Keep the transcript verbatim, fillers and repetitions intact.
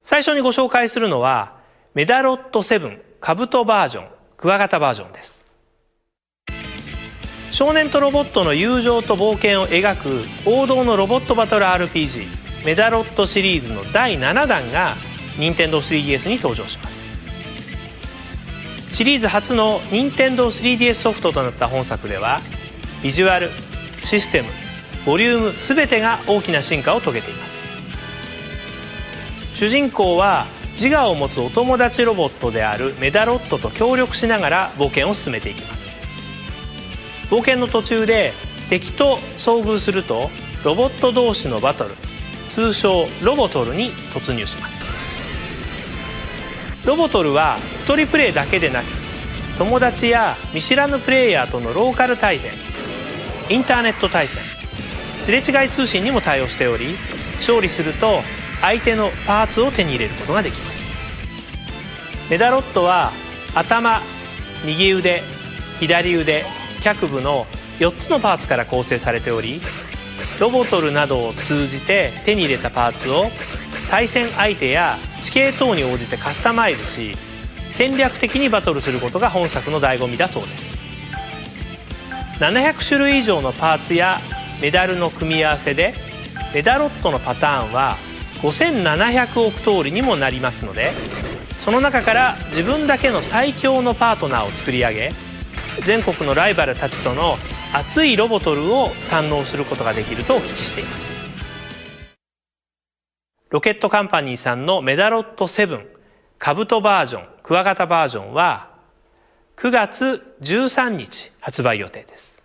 最初にご紹介するのはメダロットセブンカブトバージョン、クワガタバージョンです。少年とロボットの友情と冒険を描く王道のロボットバトル アールピージー メダロットシリーズのだいななだんがニンテンドースリーディーエス に登場します。シリーズ初のニンテンドースリーディーエス ソフトとなった本作ではビジュアル、システム、ボリューム全てが大きな進化を遂げています。主人公は自我を持つお友達ロボットであるメダロットと協力しながら冒険を進めていきます。冒険の途中で敵と遭遇するとロボット同士のバトル、通称ロボトルに突入します。ロボトルはひとりプレイだけでなく友達や見知らぬプレイヤーとのローカル対戦、インターネット対戦、すれ違い通信にも対応しており、勝利すると相手のパーツを手に入れることができます。メダロットは頭、右腕、左腕、脚部のよっつのパーツから構成されており、ロボトルなどを通じて手に入れたパーツを対戦相手や地形等に応じてカスタマイズし、戦略的にバトルすることが本作の醍醐味だそうです。ななひゃくしゅるい以上のパーツやメダルの組み合わせでメダロットのパターンはごせんななひゃくおく通りにもなりますので、その中から自分だけの最強のパートナーを作り上げ、全国のライバルたちとの熱いロボトルを堪能することができるとお聞きしています。ロケットカンパニーさんのメダロットセブンカブトバージョン、クワガタバージョンはくがつじゅうさんにち発売予定です。